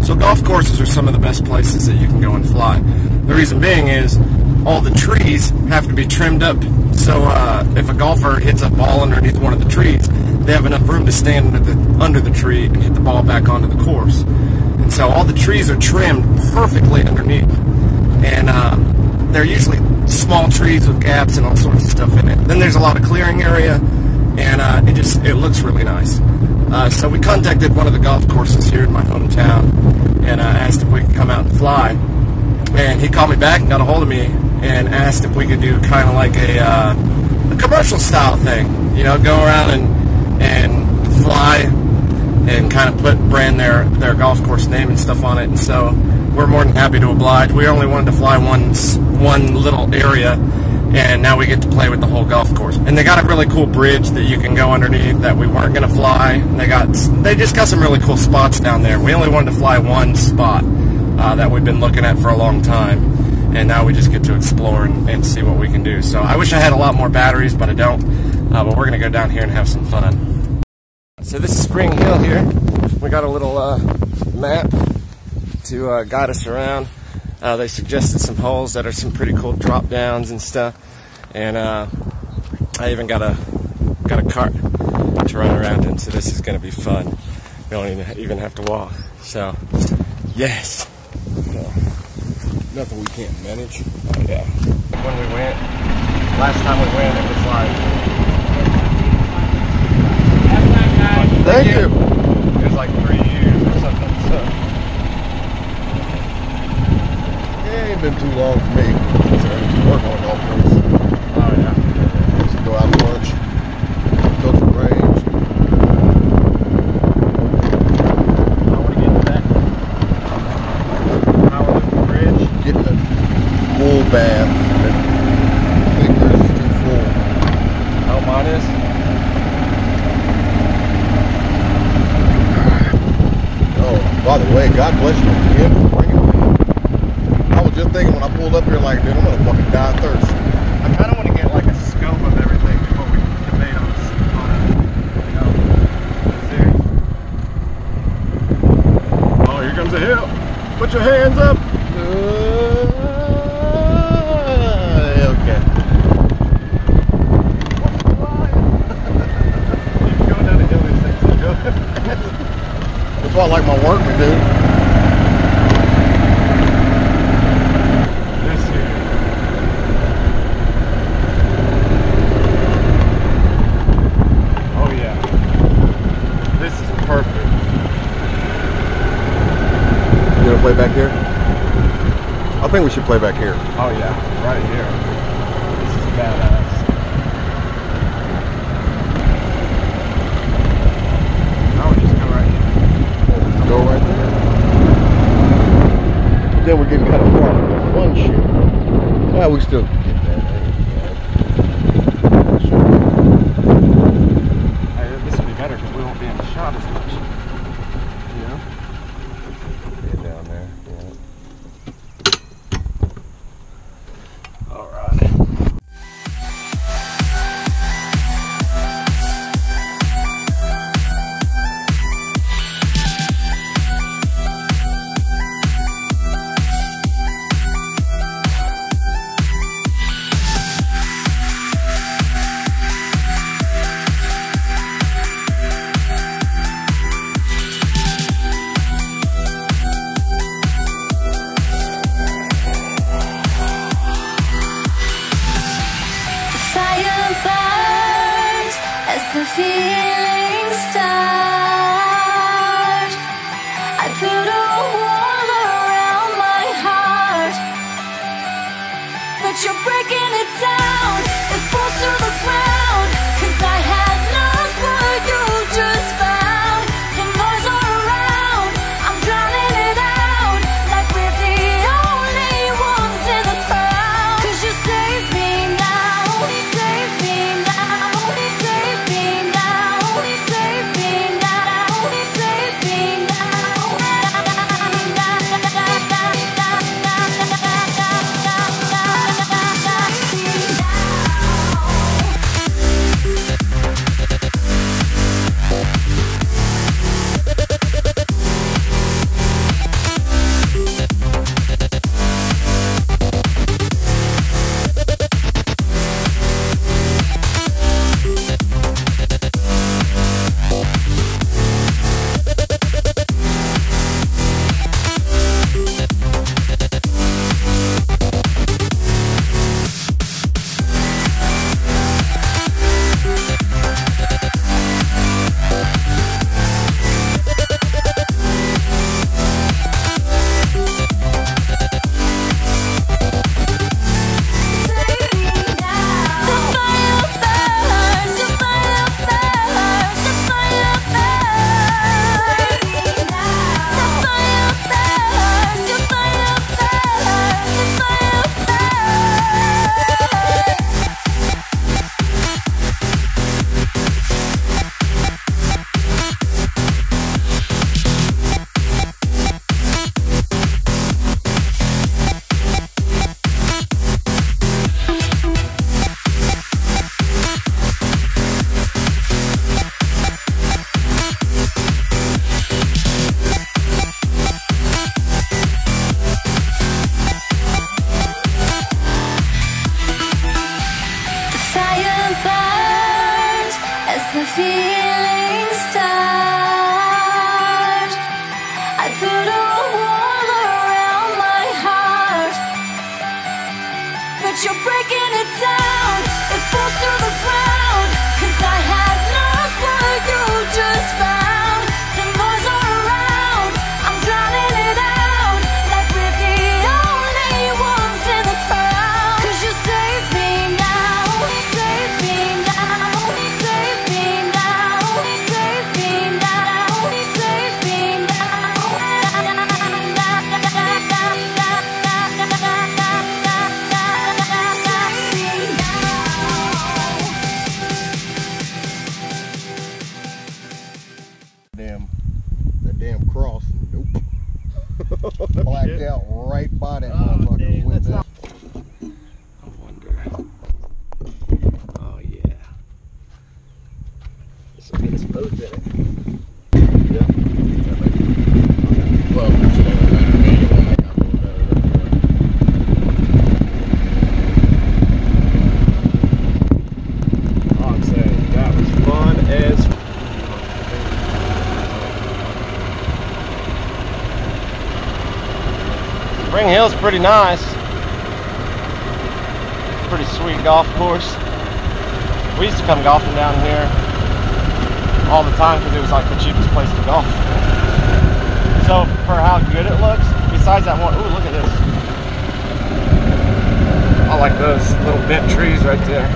So golf courses are some of the best places that you can go and fly. The reason being is all the trees have to be trimmed up, so if a golfer hits a ball underneath one of the trees, they have enough room to stand under the tree and hit the ball back onto the course. And so all the trees are trimmed perfectly underneath, and they're usually small trees with gaps and all sorts of stuff in it. Then there's a lot of clearing area, and it looks really nice. So we contacted one of the golf courses here in my hometown and asked if we could come out and fly. And he called me back and got a hold of me and asked if we could do kind of like a commercial style thing. You know, go around and fly and kind of brand their golf course name and stuff on it. And so we're more than happy to oblige. We only wanted to fly one little area, and now we get to play with the whole golf course. And they got a really cool bridge that you can go underneath that we weren't going to fly. And they just got some really cool spots down there. We only wanted to fly one spot that we've been looking at for a long time, and now we just get to explore and see what we can do. So I wish I had a lot more batteries, but I don't. But we're going to go down here and have some fun. So this is Spring Hill here. We got a little map to guide us around. They suggested some holes that are some pretty cool drop downs and stuff, and I even got a cart to run around in, so this is going to be fun. We don't even have to walk. So yes, nothing we can't manage. Oh yeah. When we went last time, it was like, thank you. It was like 3 years or something. So It ain't been too long for me since I used to work on a golf course. oh yeah. I used to go out to lunch, go to the range. I want to get to that Power Loop Bridge. Getting a full bath. I think yours is too full. Oh, mine is. Oh, by the way, God bless you again for bringing me. I was just thinking when I pulled up here, like, dude, I'm gonna fucking die of thirst. I kind of want to get like a scope of everything before we debate on a Oh, here comes a hill. Put your hands up. Okay. You can go down the hill these things. That's why I like my workman, dude. This here. Oh yeah. This is perfect. You gonna play back here? I think we should play back here. Oh yeah, right here. This is badass. I would just go right here. Go right there. Then we're getting kind of far from the fun shit. Yeah, we still can get that. This would be better because we won't be in the shot as much. You know? Get down there. Yeah. All right. The feeling start. I put a wall around my heart, but you're breaking it down. It falls to the ground, 'cause I had lost what you just found. And noise all around, I'm drowning it out, like we're the only ones in the crowd. 'Cause you save me now, save me now, save me now, save me now, save me now. built a wall around my heart, but you're breaking it down. It falls to the ground, 'cause I had lost what you just found. The noise all around, I'm drowning it out, like we're the only ones in the crowd. 'Cause you save me now, save me now, save me now, save me now, save me now. That damn cross. Nope. Blacked out right by that motherfucker. With that. I wonder. Oh yeah. This will get us both in it. Yeah. Well, it's not matter to me. I got a little better than Oh, I'm saying that was fun as. Spring Hill's pretty nice. Pretty sweet golf course. We used to come golfing down here all the time because it was like the cheapest place to golf. So for how good it looks, besides that one, ooh, look at this. I like those little bent trees right there.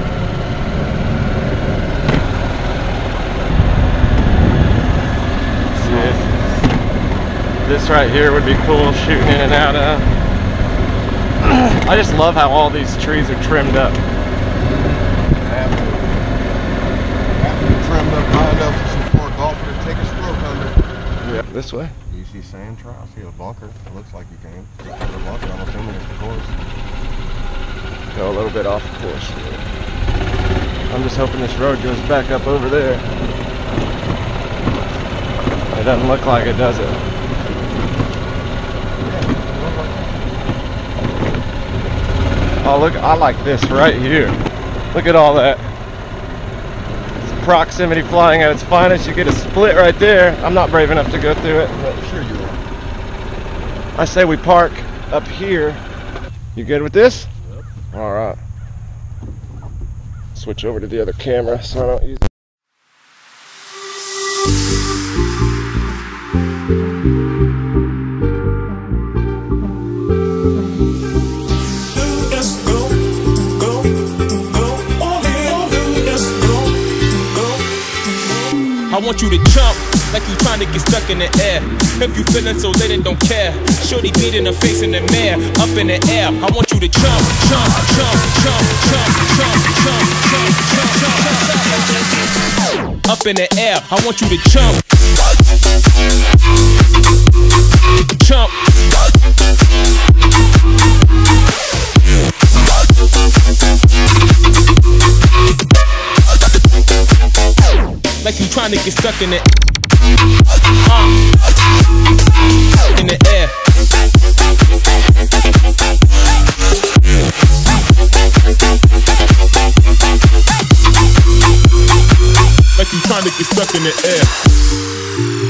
This right here would be cool shooting in and out of. I just love how all these trees are trimmed up. Have to be trimmed up high enough for a golfer to take a stroke under. Yeah, this way. You see sand trail? I see a bunker. It looks like you can. The bunker, I'm assuming it's the course. Go a little bit off course. I'm just hoping this road goes back up over there. It doesn't look like it, does it? Oh look, I like this right here. Look at all that. It's proximity flying at its finest. You get a split right there. I'm not brave enough to go through it. Sure you are. I say we park up here. You good with this? Yep. All right. Switch over to the other camera so I don't use it. I want you to jump like you trying to get stuck in the air. If you feeling so lit and don't care, shorty beat in the face in the mirror, up in the air. I want you to jump, jump, jump, jump, jump, jump, jump, jump, jump, jump, up in the air. I want you to jump, jump. Like you trying to get stuck in it. In the air. Like you trying to get stuck in the air.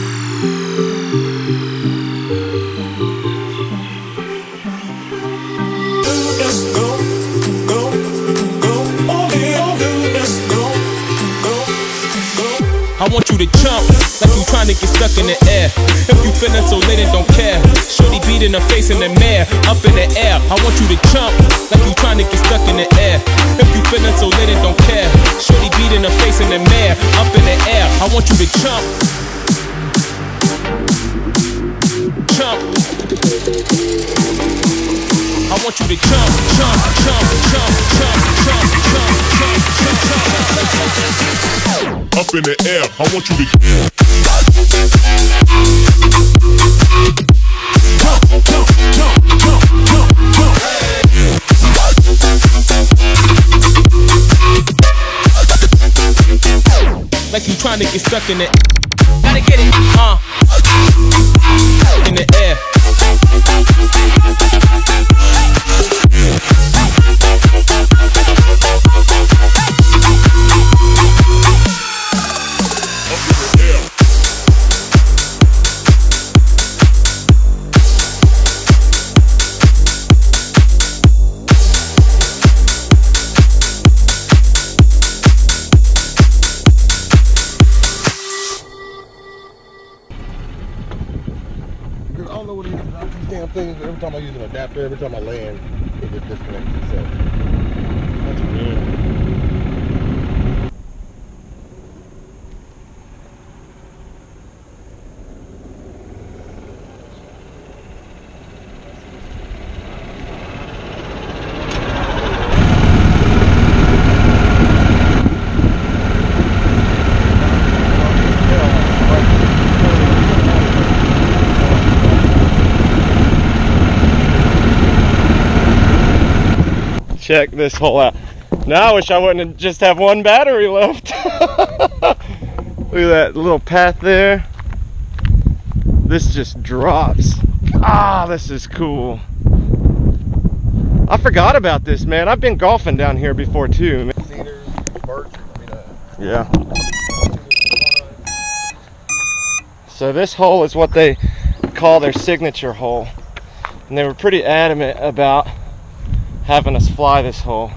I want you to jump like you trying to get stuck in the air. If you feeling so lit and don't care, shorty beat in the face in the mirror, up in the air. I want you to jump like you trying to get stuck in the air. If you feeling so lit and don't care, shorty beat in the face in the mirror, up in the air. I want you to jump, jump. I want you to jump, jump, jump, jump, jump, jump, jump, jump, jump, jump. Up in the air, I want you to jump, jump, jump, jump, jump, jump. Like you trying to get stuck in it. Gotta get it, in the air. don't know what it is about these damn things. Every time I use an adapter, every time I land, it just disconnects itself. That's weird. Check this hole out. Now I wish I wouldn't just have one battery left. Look at that little path there. This just drops. Ah, this is cool. I forgot about this, man. I've been golfing down here before too. Cedars, birch, yeah. So this hole is what they call their signature hole. And they were pretty adamant about having us fly this hole.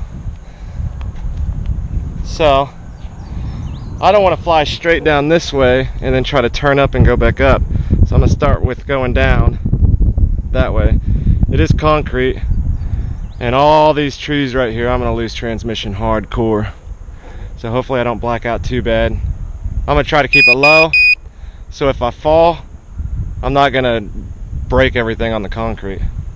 So I don't want to fly straight down this way and then try to turn up and go back up. So I'm gonna start with going down that way. It is concrete, and all these trees right here, I'm gonna lose transmission hardcore. So hopefully I don't black out too bad. I'm gonna try to keep it low, so if I fall, I'm not gonna break everything on the concrete.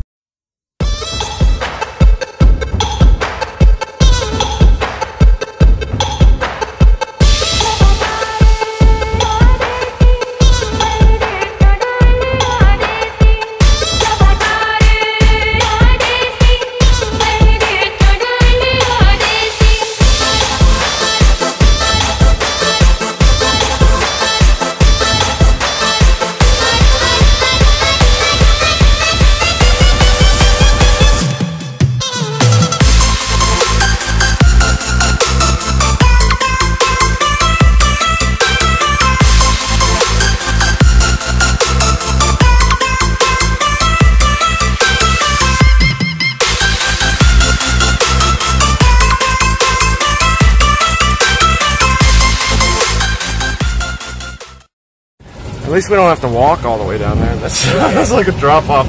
At least we don't have to walk all the way down there. That's like a drop off.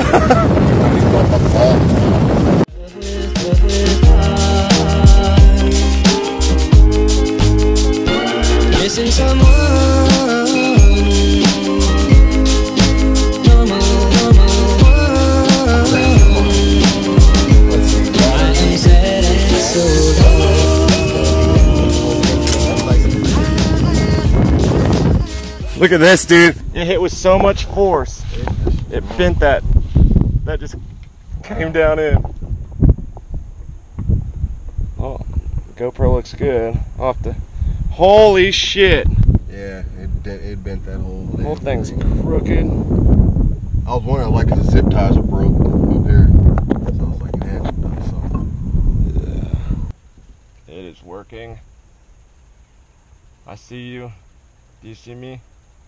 Missing someone. Look at this, dude. It hit with so much force. It bent that. That just came down in. Oh, GoPro looks good. I'll have to. Holy shit. Yeah, it bent that whole thing. Whole thing's crooked. I was wondering, like, if the zip ties are broke up here. So I was like, it had to do something. Yeah. It is working. I see you. Do you see me?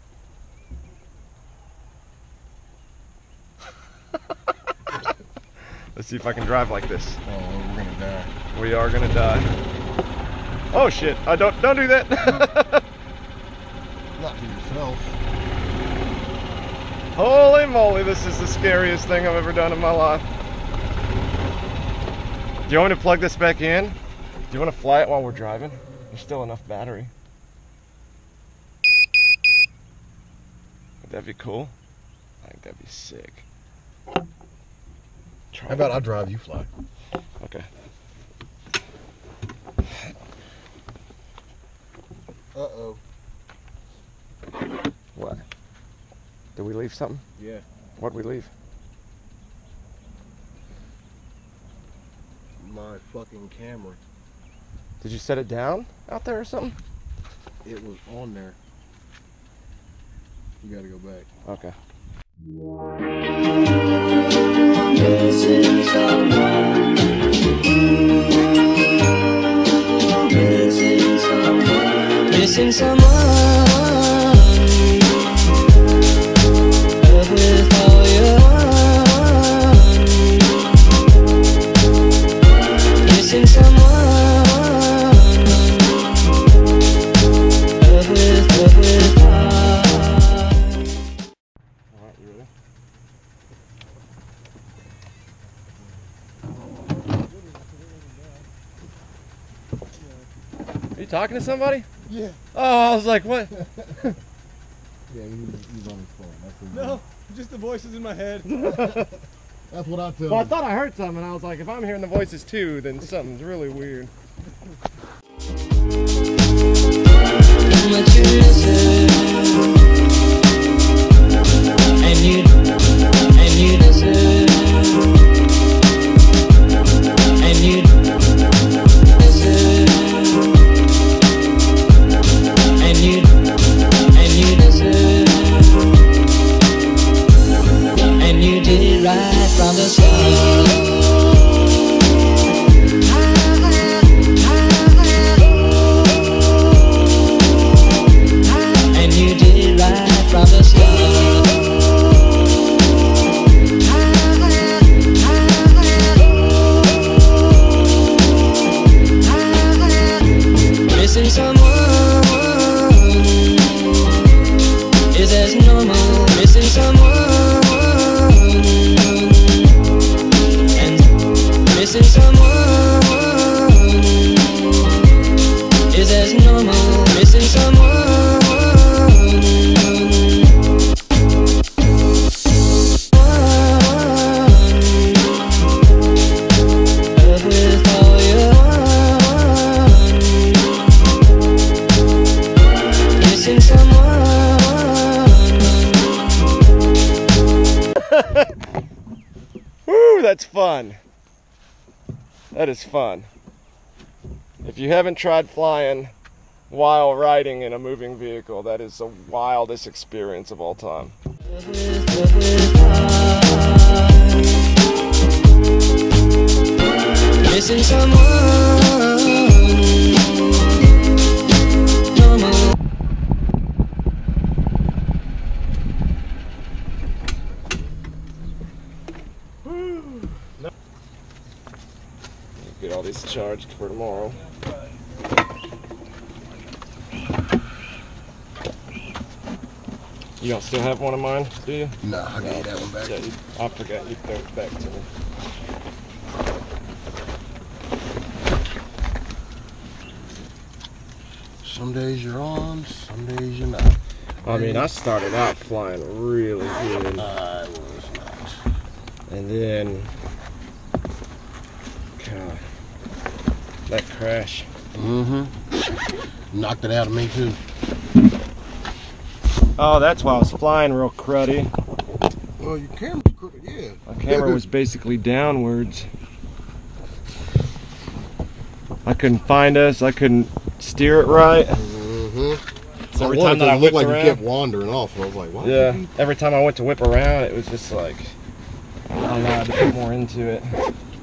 Let's see if I can drive like this. Oh, we're gonna die. We are gonna die. Oh shit! Don't do that. Not to yourself. Holy moly! This is the scariest thing I've ever done in my life. Do you want me to plug this back in? Do you want to fly it while we're driving? There's still enough battery. Would that be cool? I think that'd be sick. How about I drive, you fly? Okay. Uh-oh. What? Did we leave something? Yeah. What'd we leave? My fucking camera. Did you set it down out there or something? It was on there. You gotta go back. Okay. Missing someone. Missing someone. Missing someone. Love with all your heart. Missing someone. Love with heart. Alright, you ready? talking to somebody? Yeah. Oh, I was like, what? Yeah, he's on his phone. That's his No, just the voices in my head. That's what I tell Well, I him. thought I heard something, and I was like, if I'm hearing the voices too, then something's really weird. How much you miss her, and you deserve, and you deserve, and you deserve, and you did it right from the start. From the start, missing someone is as normal. Missing someone and missing someone is as normal. Missing someone. Woo, that's fun. That is fun. If you haven't tried flying while riding in a moving vehicle, that is the wildest experience of all time. Missing someone. Get all these charged for tomorrow. You don't still have one of mine, do you? No, I gave that one back. Yeah, I forgot you threw it back to me. Some days you're on, some days you're not. I mean, I started out flying really good, I was not. and then, God, that crash. Knocked it out of me too. Oh, that's why I was flying real cruddy. Well, your camera's crooked, yeah. My camera was basically downwards. I couldn't find us. I couldn't steer it right. So every time that I it whipped looked like around, you kept wandering off, and I was like, why? yeah, every time I went to whip around, it was just like, I don't know, I had to put more into it.